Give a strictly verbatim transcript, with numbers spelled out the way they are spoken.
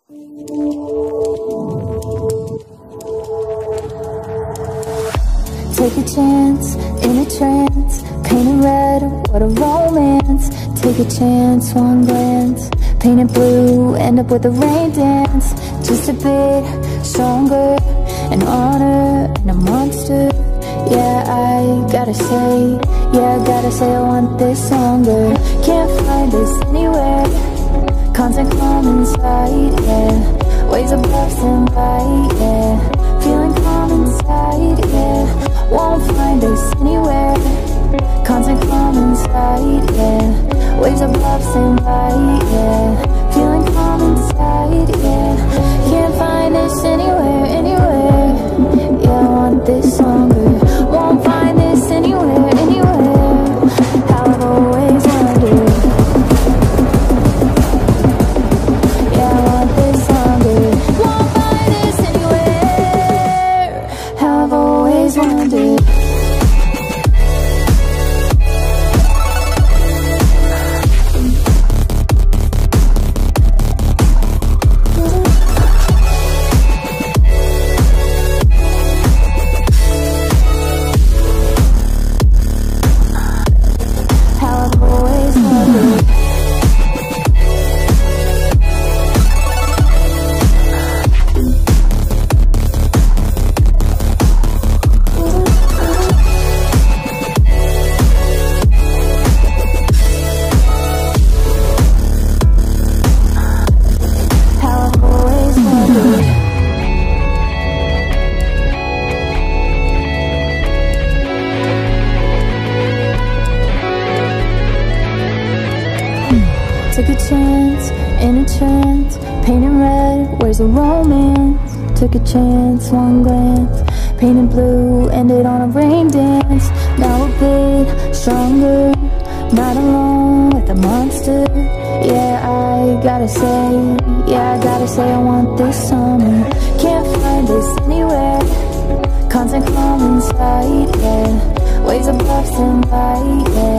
Take a chance, in a trance, painted red, what a romance. Take a chance, one glance, painted blue, end up with a rain dance. Just a bit stronger, an honor and a monster. Yeah, I gotta say, yeah, I gotta say I want this longer. Can't find this anywhere, constant calm inside, yeah. Waves above stand by, yeah. Feeling calm inside, yeah. Won't find this anywhere, constant calm inside, yeah. Waves above stand by, yeah. Feeling calm inside, yeah. Can't find this anywhere, anywhere. Yeah, I want this longer. Won't find this anywhere, anywhere. How I've always wondered. Yeah, I want this longer. Won't find this anywhere. How I've always wondered. Took a chance, in a trance, painted red, where's the romance? Took a chance, one glance, painted blue, ended on a rain dance. Now a bit stronger, not alone with a monster. Yeah, I gotta say, yeah, I gotta say I want this summer. Can't find this anywhere, constant calm inside, yeah. Waves above stand by, yeah.